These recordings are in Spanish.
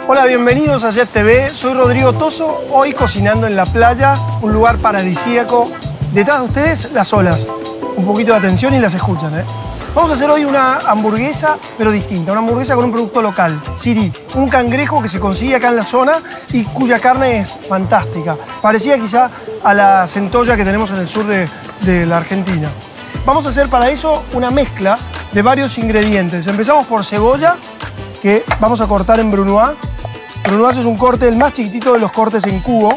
Hola, bienvenidos a Chef TV. Soy Rodrigo Toso, hoy cocinando en la playa, un lugar paradisíaco. Detrás de ustedes, las olas. Un poquito de atención y las escuchan, ¿eh? Vamos a hacer hoy una hamburguesa, pero distinta. Una hamburguesa con un producto local, siri, un cangrejo que se consigue acá en la zona y cuya carne es fantástica. Parecida quizá a la centolla que tenemos en el sur de la Argentina. Vamos a hacer para eso una mezcla de varios ingredientes. Empezamos por cebolla, que vamos a cortar en brunoise. Brunoise es un corte, el más chiquitito de los cortes en cubo.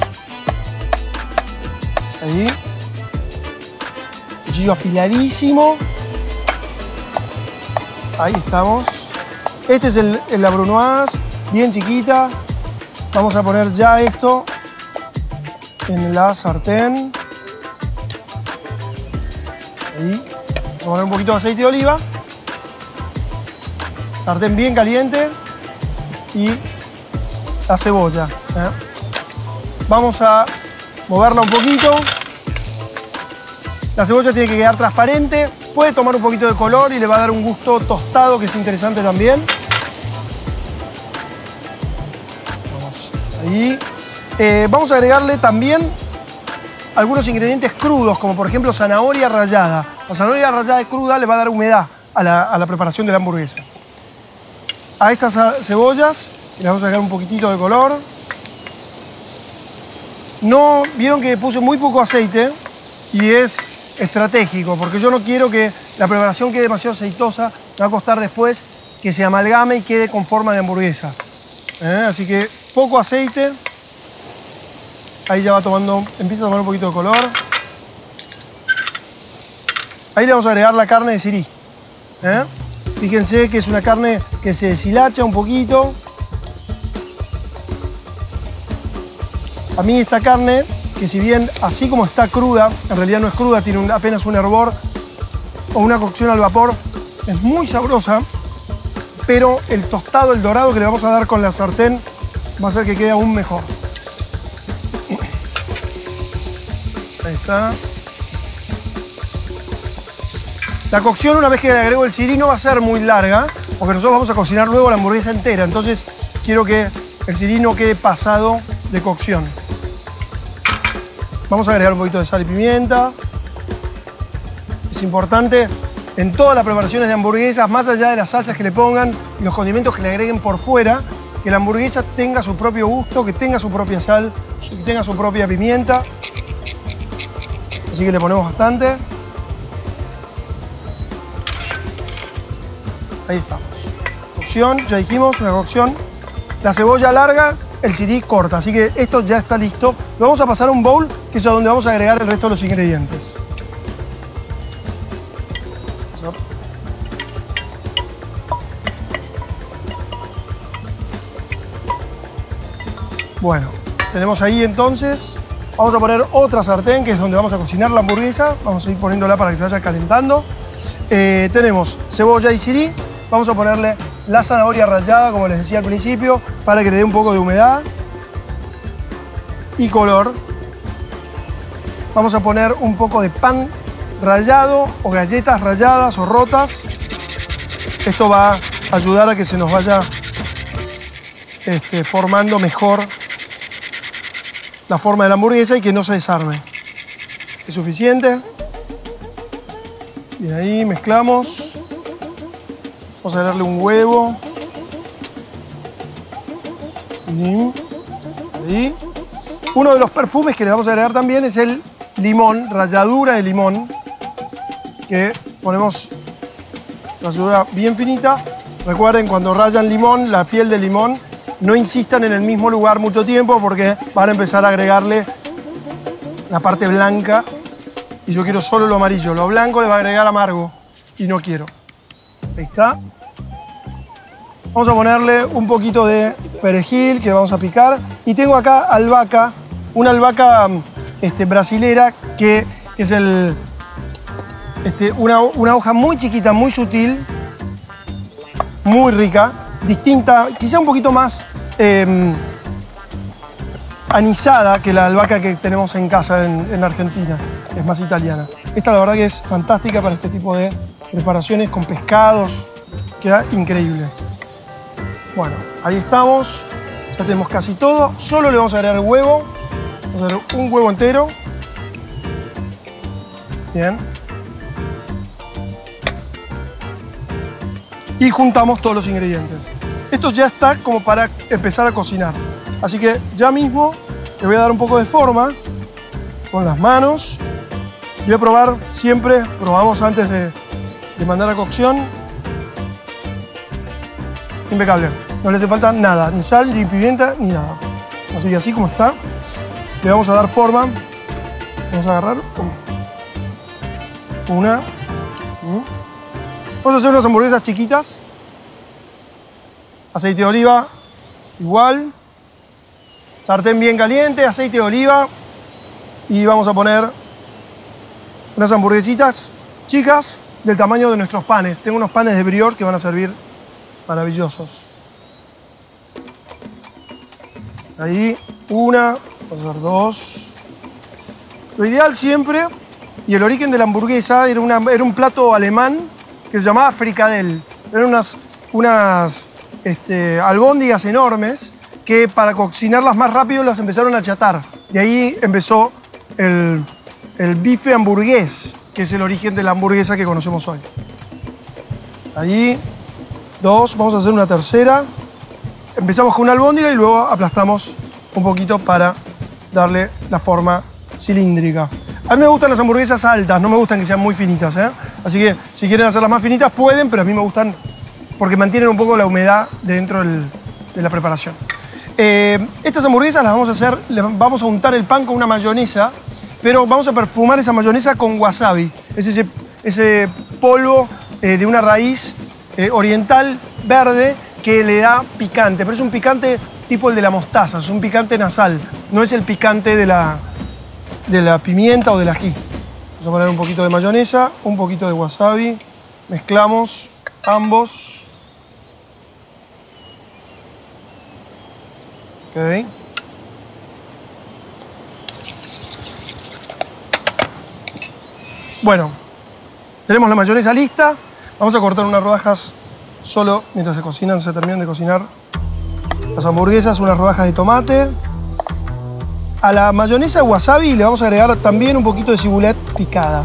Ahí. Cuchillo afiladísimo. Ahí estamos. Este es la brunoise, bien chiquita. Vamos a poner ya esto en la sartén. Ahí. Vamos a poner un poquito de aceite de oliva. Sartén bien caliente. Y la cebolla. Vamos a moverla un poquito. La cebolla tiene que quedar transparente. Puede tomar un poquito de color y le va a dar un gusto tostado que es interesante también. Vamos ahí. Vamos a agregarle también algunos ingredientes crudos, como por ejemplo zanahoria rallada. La zanahoria rallada cruda le va a dar humedad a la preparación de la hamburguesa. A estas cebollas le vamos a agregar un poquitito de color. No, vieron que puse muy poco aceite y es estratégico, porque yo no quiero que la preparación quede demasiado aceitosa. Me va a costar después que se amalgame y quede con forma de hamburguesa. Así que poco aceite. Ahí ya va tomando, empieza a tomar un poquito de color. Ahí le vamos a agregar la carne de siri. Fíjense que es una carne que se deshilacha un poquito. A mí esta carne, que si bien así como está cruda, en realidad no es cruda, tiene apenas un hervor o una cocción al vapor, es muy sabrosa, pero el tostado, el dorado que le vamos a dar con la sartén va a hacer que quede aún mejor. Ahí está. La cocción, una vez que le agrego el siri, no va a ser muy larga, porque nosotros vamos a cocinar luego la hamburguesa entera, entonces quiero que el siri no quede pasado de cocción. Vamos a agregar un poquito de sal y pimienta. Es importante en todas las preparaciones de hamburguesas, más allá de las salsas que le pongan y los condimentos que le agreguen por fuera, que la hamburguesa tenga su propio gusto, que tenga su propia sal, que tenga su propia pimienta. Así que le ponemos bastante. Ahí estamos. Cocción, ya dijimos, una cocción. La cebolla larga, el siri corta, así que esto ya está listo. Lo vamos a pasar a un bowl, que es a donde vamos a agregar el resto de los ingredientes. Bueno, tenemos ahí entonces. Vamos a poner otra sartén, que es donde vamos a cocinar la hamburguesa. Vamos a ir poniéndola para que se vaya calentando. Tenemos cebolla y siri. Vamos a ponerle la zanahoria rallada, como les decía al principio, para que le dé un poco de humedad y color. Vamos a poner un poco de pan rallado o galletas ralladas o rotas. Esto va a ayudar a que se nos vaya formando mejor la forma de la hamburguesa y que no se desarme. Es suficiente. Bien, ahí mezclamos. Vamos a darle un huevo. Ahí. Uno de los perfumes que le vamos a agregar también es el limón, ralladura de limón, que ponemos ralladura bien finita. Recuerden, cuando rayan limón, la piel del limón, no insistan en el mismo lugar mucho tiempo porque van a empezar a agregarle la parte blanca y yo quiero solo lo amarillo. Lo blanco le va a agregar amargo y no quiero. Ahí está. Vamos a ponerle un poquito de perejil que vamos a picar. Y tengo acá albahaca, una albahaca brasilera que es una hoja muy chiquita, muy sutil, muy rica, distinta, quizá un poquito más anisada que la albahaca que tenemos en casa en Argentina. Es más italiana. Esta la verdad que es fantástica para este tipo de preparaciones con pescados. Queda increíble. Bueno, ahí estamos. Ya tenemos casi todo. Solo le vamos a agregar el huevo. Vamos a agregar un huevo entero. Bien. Y juntamos todos los ingredientes. Esto ya está como para empezar a cocinar. Así que ya mismo le voy a dar un poco de forma con las manos. Voy a probar siempre, probamos antes de mandar a cocción. Impecable. No le hace falta nada, ni sal, ni pimienta, ni nada. Así que así como está, le vamos a dar forma. Vamos a agarrar una. Vamos a hacer unas hamburguesas chiquitas. Aceite de oliva, igual. Sartén bien caliente, aceite de oliva. Y vamos a poner unas hamburguesitas chicas del tamaño de nuestros panes. Tengo unos panes de brioche que van a servir maravillosos. Ahí, una, vamos a hacer dos. Lo ideal siempre, y el origen de la hamburguesa, era un plato alemán que se llamaba fricadelle. Eran unas albóndigas enormes que para cocinarlas más rápido las empezaron a achatar. De ahí empezó el bife hamburgués, que es el origen de la hamburguesa que conocemos hoy. Ahí, dos, vamos a hacer una tercera. Empezamos con una albóndiga y luego aplastamos un poquito para darle la forma cilíndrica. A mí me gustan las hamburguesas altas, no me gustan que sean muy finitas, ¿eh? Así que si quieren hacerlas más finitas pueden, pero a mí me gustan porque mantienen un poco la humedad dentro de la preparación. Estas hamburguesas las vamos a hacer, vamos a untar el pan con una mayonesa, pero vamos a perfumar esa mayonesa con wasabi. Es ese polvo de una raíz oriental verde que le da picante, pero es un picante tipo el de la mostaza, es un picante nasal, no es el picante de la pimienta o del ají. Vamos a poner un poquito de mayonesa, un poquito de wasabi, mezclamos ambos. Ok. Bueno, tenemos la mayonesa lista. Vamos a cortar unas rodajas solo mientras se terminan de cocinar las hamburguesas, unas rodajas de tomate. A la mayonesa wasabi le vamos a agregar también un poquito de cibulet picada.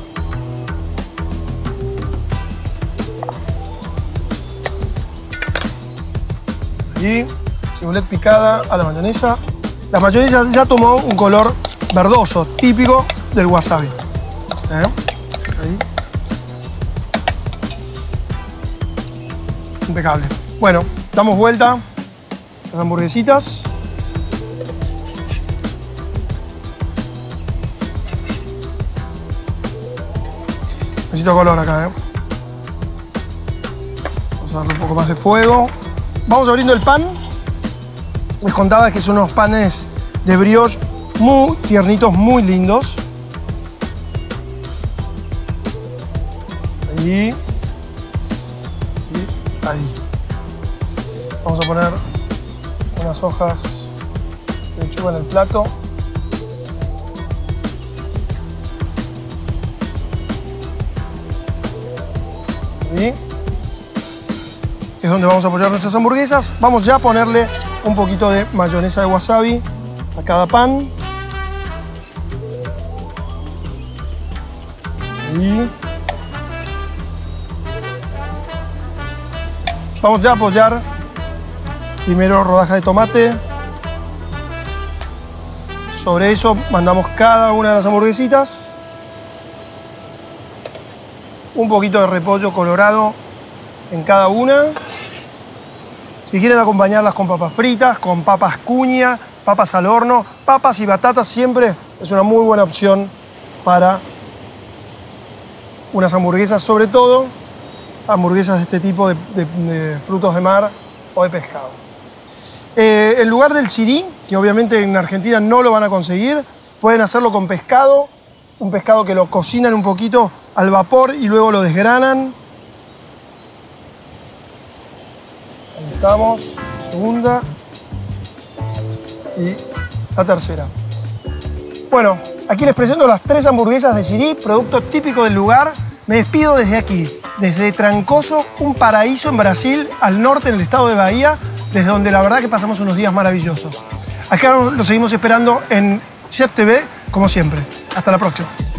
Y cibulet picada a la mayonesa. La mayonesa ya tomó un color verdoso, típico del wasabi. Ahí. Impecable. Bueno, damos vuelta a las hamburguesitas. Necesito color acá, Vamos a darle un poco más de fuego. Vamos abriendo el pan. Les contaba que son unos panes de brioche muy tiernitos, muy lindos. Ahí. Y ahí. Vamos a poner unas hojas de lechuga en el plato. Ahí. Es donde vamos a apoyar nuestras hamburguesas. Vamos ya a ponerle un poquito de mayonesa de wasabi a cada pan. Ahí. Vamos ya a apoyar primero rodaja de tomate. Sobre eso mandamos cada una de las hamburguesitas. Un poquito de repollo colorado en cada una. Si quieren acompañarlas con papas fritas, con papas cuña, papas al horno, papas y batatas, siempre es una muy buena opción para unas hamburguesas, sobre todo hamburguesas de este tipo de frutos de mar o de pescado. En lugar del sirí, que obviamente en Argentina no lo van a conseguir, pueden hacerlo con pescado, un pescado que lo cocinan un poquito al vapor y luego lo desgranan. Ahí estamos, segunda y la tercera. Bueno, aquí les presento las 3 hamburguesas de sirí, producto típico del lugar. Me despido desde aquí. desde Trancoso, un paraíso en Brasil, al norte, en el estado de Bahía, desde donde la verdad que pasamos unos días maravillosos. Acá lo seguimos esperando en Chef TV, como siempre. Hasta la próxima.